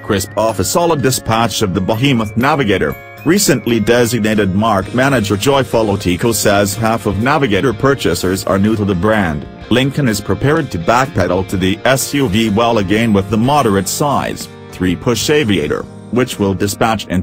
crisp off a solid dispatch of the behemoth Navigator. Recently designated marque manager Joy Folotico says half of Navigator purchasers are new to the brand. Lincoln is prepared to backpedal to the SUV well again with the moderate-size, 3-push Aviator, which will dispatch in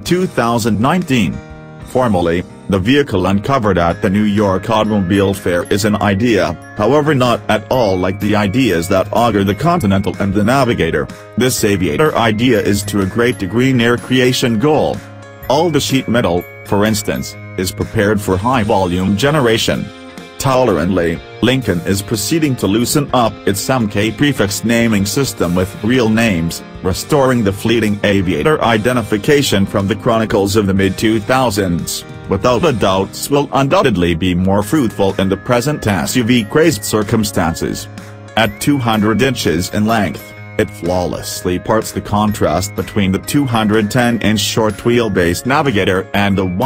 2019. Formally, the vehicle uncovered at the New York Automobile Fair is an idea, however not at all like the ideas that augur the Continental and the Navigator. This Aviator idea is to a great degree near creation goal. All the sheet metal, for instance, is prepared for high-volume generation. Tolerantly, Lincoln is proceeding to loosen up its MK prefix naming system with real names, restoring the fleeting Aviator identification from the chronicles of the mid-2000s, without a doubt will undoubtedly be more fruitful in the present SUV-crazed circumstances. At 200 inches in length, it flawlessly parts the contrast between the 210-inch short-wheelbase Navigator and the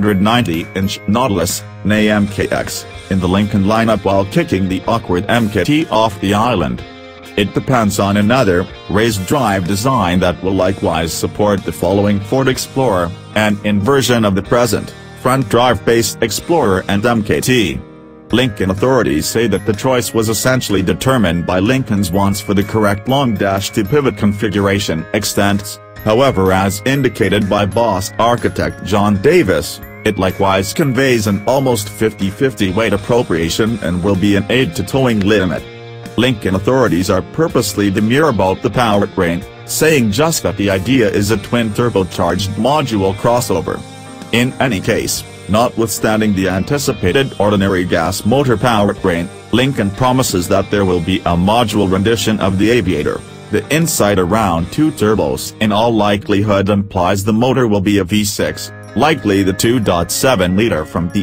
190-inch Nautilus, nay MKX, in the Lincoln lineup while kicking the awkward MKT off the island. It depends on another, raised drive design that will likewise support the following Ford Explorer, an inversion of the present, front drive-based Explorer and MKT. Lincoln authorities say that the choice was essentially determined by Lincoln's wants for the correct long-to-pivot configuration extents. However, as indicated by boss architect John Davis, it likewise conveys an almost 50-50 weight appropriation and will be an aid to towing limit. Lincoln authorities are purposely demure about the powertrain, saying just that the idea is a twin-turbocharged module crossover. In any case, notwithstanding the anticipated ordinary gas motor powertrain, Lincoln promises that there will be a module rendition of the Aviator. The insight around 2 turbos in all likelihood implies the motor will be a V6, likely the 2.7-liter from the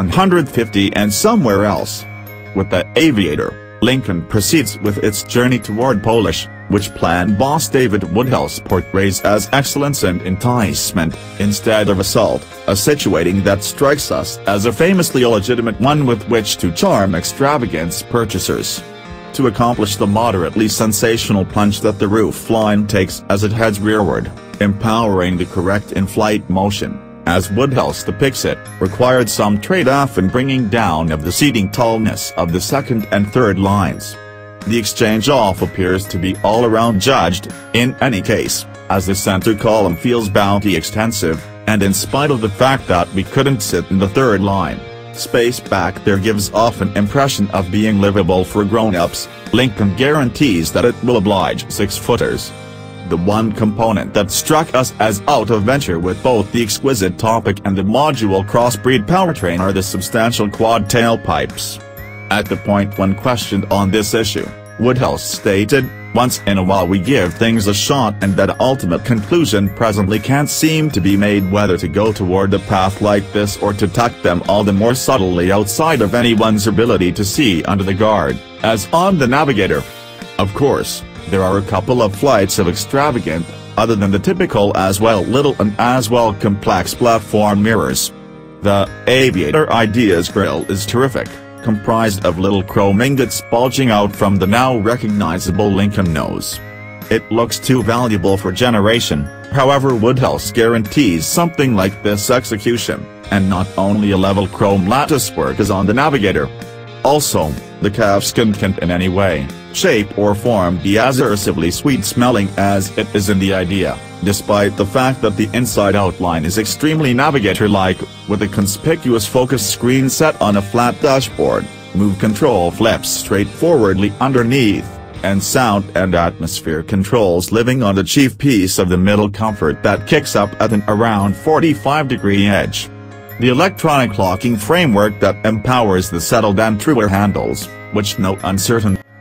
F-150 and somewhere else. With the Aviator, Lincoln proceeds with its journey toward Polish, which plan boss David Woodhouse portrays as excellence and enticement, instead of assault, a situating that strikes us as a famously illegitimate one with which to charm extravagance purchasers. To accomplish the moderately sensational punch that the roofline takes as it heads rearward, empowering the correct in-flight motion, as Woodhouse depicts it, required some trade-off in bringing down of the seating tallness of the second and third lines. The exchange-off appears to be all-around judged, in any case, as the center column feels bounty extensive, and in spite of the fact that we couldn't sit in the third line, space back there gives off an impression of being livable for grown-ups. Lincoln guarantees that it will oblige 6-footers. The one component that struck us as out of venture with both the exquisite topic and the module crossbreed powertrain are the substantial quad tailpipes. At the point when questioned on this issue, Woodhouse stated, "Once in a while we give things a shot and that ultimate conclusion presently can't seem to be made whether to go toward a path like this or to tuck them all the more subtly outside of anyone's ability to see under the guard, as on the Navigator. Of course, there are a couple of flights of extravagant, other than the typical as well little and as well complex platform mirrors. The Aviator Ideas grille is terrific, comprised of little chrome ingots bulging out from the now recognizable Lincoln nose. It looks too valuable for generation, however Woodhouse guarantees something like this execution, and not only a level chrome latticework as on the Navigator. Also, the calfskin can't in any way, shape or form be as irresistibly sweet-smelling as it is in the idea, despite the fact that the inside outline is extremely Navigator-like, with a conspicuous focus screen set on a flat dashboard, move control flips straightforwardly underneath, and sound and atmosphere controls living on the chief piece of the middle comfort that kicks up at an around 45-degree edge. The electronic locking framework that empowers the settled and truer handles, which no uncertain